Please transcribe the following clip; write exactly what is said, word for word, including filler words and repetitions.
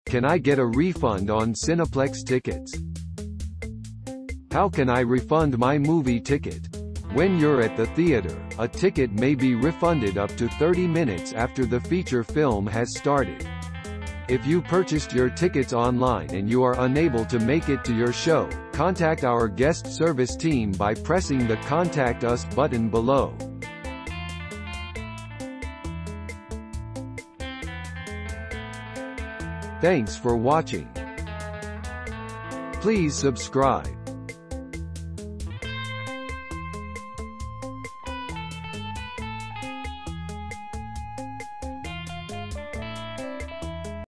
Can I get a refund on Cineplex tickets? How can I refund my movie ticket? When you're at the theater, a ticket may be refunded up to thirty minutes after the feature film has started. If you purchased your tickets online and you are unable to make it to your show, contact our guest service team by pressing the Contact Us button below. Thanks for watching. Please subscribe.